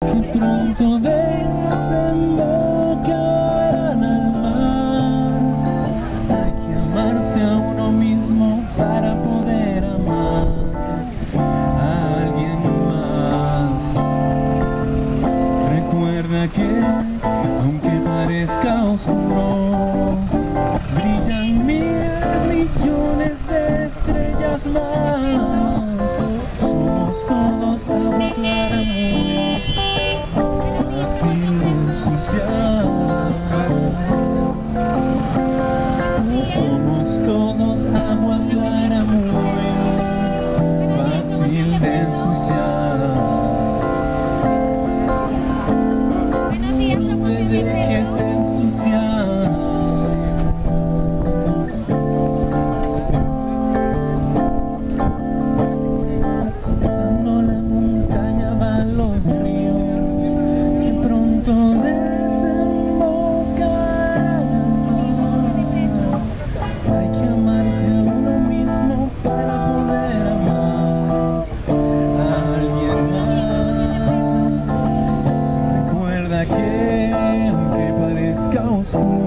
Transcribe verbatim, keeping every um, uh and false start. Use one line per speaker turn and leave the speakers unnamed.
que pronto desembocarán al mar. Hay que amarse a uno mismo para poder amar a alguien más. Recuerda que aunque parezca oscuro, brillan mil millones de estrellas más. Somos todos agua clara, muy fácil de ensuciar. Somos todos agua clara, muy fácil de ensuciar. No te dejes ensuciar. Cuando la montaña va a los ríos, que pronto desembocarán al mar. Hay que amarse a uno mismo para poder amar a alguien más. Recuerda que aunque parezca oscuro,